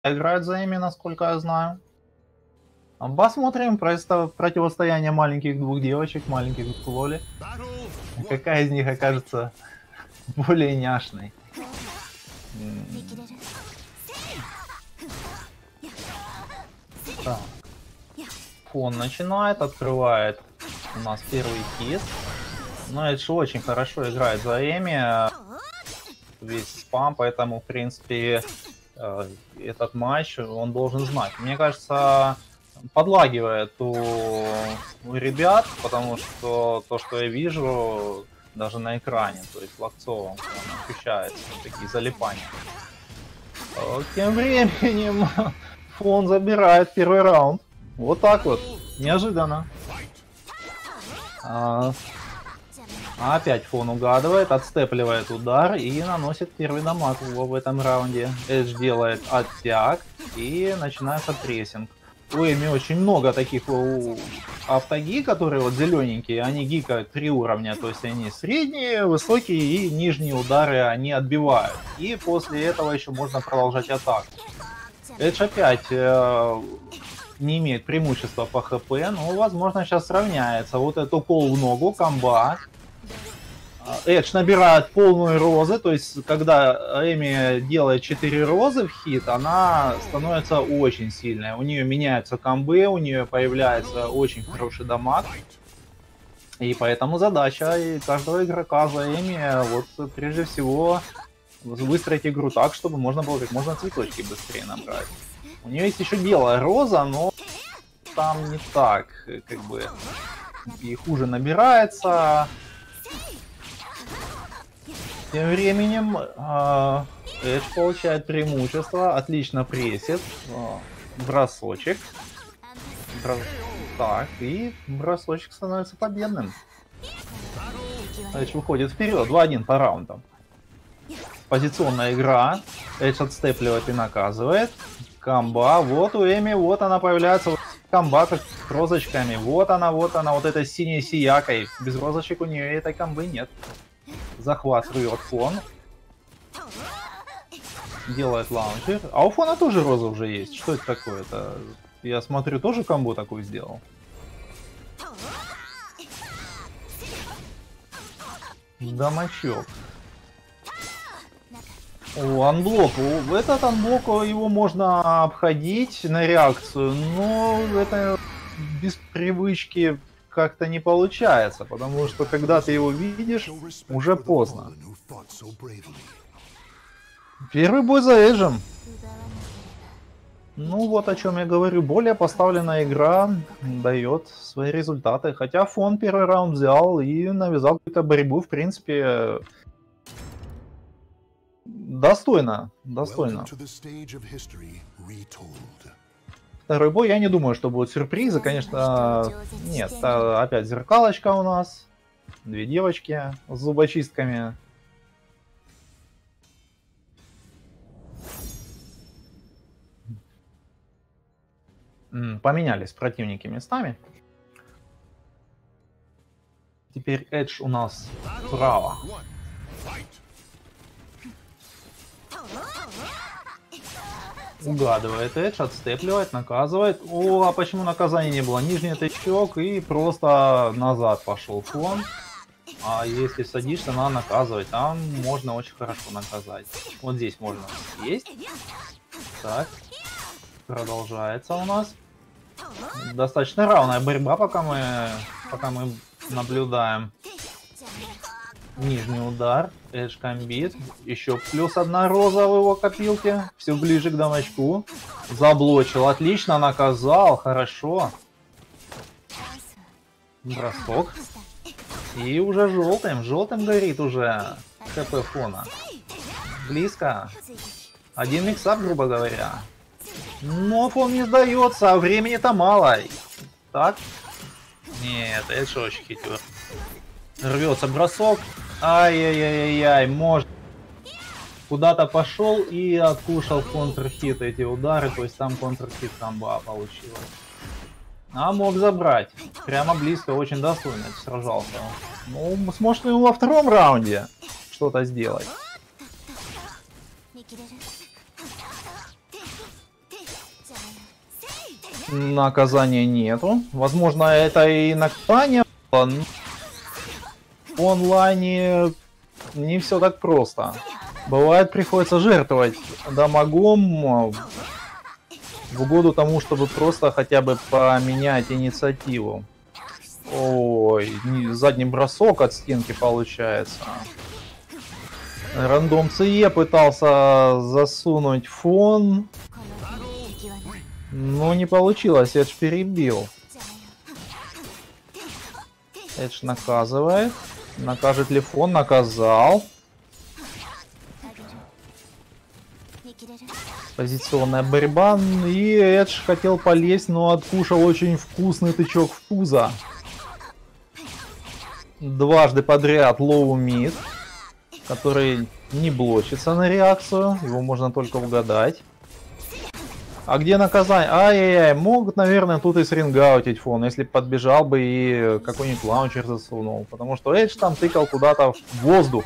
играют за ими, насколько я знаю. Посмотрим противостояние маленьких двух девочек, маленьких двух Лоли. Какая из них окажется более няшной. Так. Фон начинает, открывает у нас первый хит. Но это же очень хорошо играет за Эми. Весь спам, поэтому, в принципе, этот матч он должен знать. Мне кажется, подлагивает у ребят, потому что то, что я вижу даже на экране, то есть локцово ощущается, такие залипания. Тем временем Фон забирает первый раунд. Вот так вот, неожиданно. Опять Фон угадывает, отстепливает удар и наносит первый дамаг в этом раунде. Эдж делает оттяг и начинается прессинг. У Эми очень много таких автоги, которые вот зелененькие, они гикают 3 уровня, то есть они средние, высокие и нижние удары они отбивают. И после этого еще можно продолжать атаку. Эдж опять не имеет преимущества по хп, но возможно сейчас сравняется. Вот этот укол в ногу, комба. Эдж набирает полную розы, то есть когда Эми делает 4 розы в хит, она становится очень сильной. У нее меняются комбы, у нее появляется очень хороший дамаг. И поэтому задача каждого игрока за Эми, вот прежде всего, выстроить игру так, чтобы можно было как можно цветочки быстрее набрать. У нее есть еще белая роза, но там не так, как бы, и хуже набирается. Тем временем Эдж получает преимущество, отлично прессит, бросочек. Так, и бросочек становится победным. Эдж выходит вперед, 2-1 по раундам. Позиционная игра, Эдж отстепливает и наказывает. Комба, вот у Эми, вот она появляется, комба как с розочками, вот она, вот этой синей сиякой. Без розочек у нее этой комбы нет. Захват рвет Фон. Делает лаунчер. А у Фона тоже роза уже есть. Что это такое? Это, я смотрю, тоже комбо такую сделал. Дамачок. О, анблок. Этот анблок, его можно обходить на реакцию, но это без привычки как-то не получается, потому что когда ты его видишь, уже поздно. Первый бой за Эджем. Ну вот о чем я говорю, более поставленная игра дает свои результаты, хотя Фон первый раунд взял и навязал какую-то борьбу, в принципе, достойно. Второй бой, я не думаю, что будут сюрпризы, конечно, нет, опять зеркалочка у нас, 2 девочки с зубочистками. Поменялись противники местами. Теперь Эдж у нас справа. Угадывает Эдж, отстепливает, наказывает. О, а почему наказания не было? Нижний тычок и просто назад пошел Фон. А если садишься, надо наказывать. Там можно очень хорошо наказать. Вот здесь можно. Есть. Так. Продолжается у нас. Достаточно равная борьба, пока мы наблюдаем. Нижний удар, Эдж комбит, еще плюс 1 роза в его копилке, все ближе к дамочку. Заблочил, отлично, наказал, хорошо. Бросок. И уже желтым горит уже ХП Фона. Близко. 1 миксап, грубо говоря. Но Фон не сдается, а времени-то мало. Так? Нет, Эдж очень хитер. Рвется бросок. Ай-яй-яй-яй, может. Куда-то пошел и откушал контрхит эти удары, то есть там контрхит комба получилось. А мог забрать. Прямо близко, очень достойно сражался. Ну, сможет ему во втором раунде что-то сделать. Наказания нету. Возможно, это и наказание было, но в онлайне не все так просто. Бывает, приходится жертвовать дамагом в угоду тому, чтобы просто хотя бы поменять инициативу. Ой, задний бросок от стенки получается. Рандом ЦЕ пытался засунуть фон, но не получилось, Эдж перебил. Эдж наказывает. Накажет ли фон? Наказал. Позиционная борьба. И Эдж хотел полезть, но откушал очень вкусный тычок в пузо. Дважды подряд лоу мид, который не блочится на реакцию. Его можно только угадать. А где наказание? Ай-яй-яй, могут, наверное, тут и срингаутить фон, если подбежал бы и какой-нибудь лаунчер засунул. Потому что Эдж там тыкал куда-то в воздух.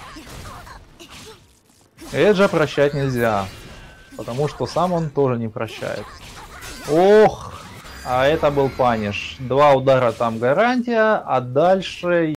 Эджа прощать нельзя. Потому что сам он тоже не прощает. Ох, а это был паниш. 2 удара там гарантия, а дальше